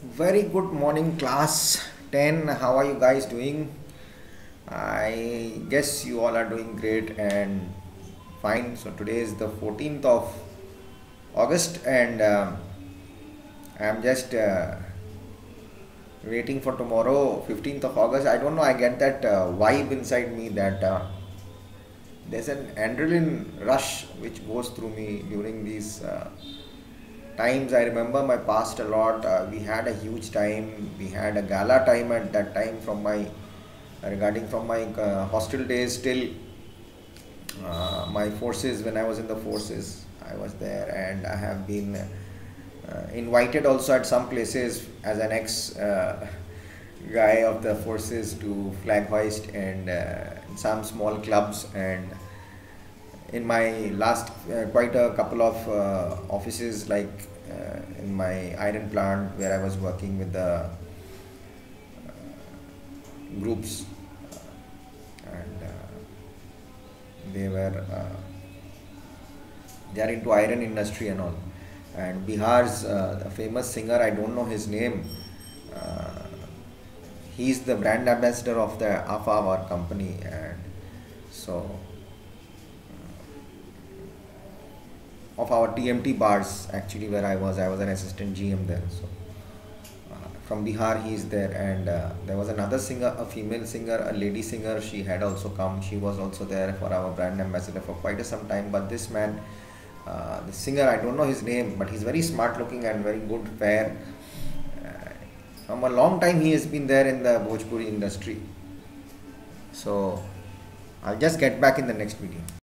Very good morning, class 10. How are you guys doing? I guess you all are doing great and fine. So, today is the 14th of August, and I'm just waiting for tomorrow, 15th of August. I don't know, I get that vibe inside me that there's an adrenaline rush which goes through me during these times. I remember my past a lot. We had a huge time. We had a gala time at that time from my regarding from my hostel days till my forces. When I was in the forces, I was there, and I have been invited also at some places as an ex guy of the forces to flag hoist and in some small clubs. And in my last quite a couple of offices, like in my iron plant where I was working with the groups, and they were they are into iron industry and all. And Bihar's a famous singer, I don't know his name. uh, he's the brand ambassador of the our company. And so of our TMT bars, actually, where I was an assistant GM there. So from Bihar he is there. And there was another singer, a female singer, a lady singer. She had also come. She was also there for our brand ambassador for quite some time. But this man, the singer, I don't know his name, but he's very smart looking and very good, fair. Uh, from a long time he has been there in the Bhojpuri industry. So I'll just get back in the next video.